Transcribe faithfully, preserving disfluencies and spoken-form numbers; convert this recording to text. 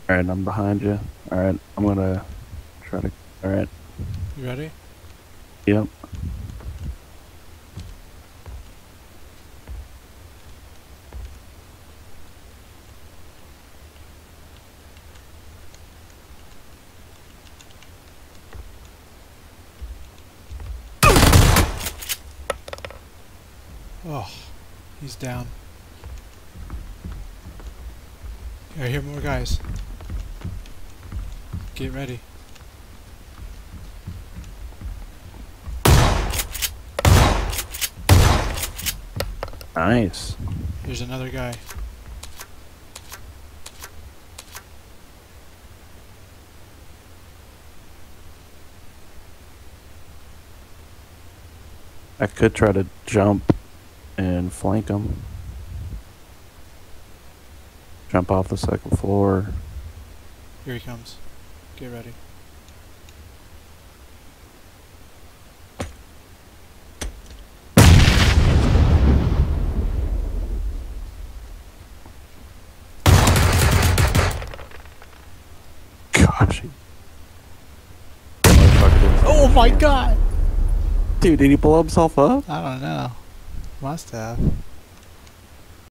Alright, I'm behind you. Alright, I'm gonna try to... Alright. You ready? Yep. Oh, he's down. I hear more guys. Get ready. Nice. There's another guy. I could try to jump and flank him. Jump off the second floor. Here he comes. Get ready. Gosh. Oh my god! Dude, did he blow himself up? I don't know. Must have.